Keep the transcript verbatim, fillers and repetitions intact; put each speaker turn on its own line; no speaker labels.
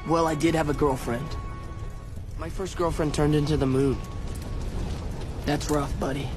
Well, I did have a girlfriend. My first girlfriend turned into the moon. That's rough, buddy.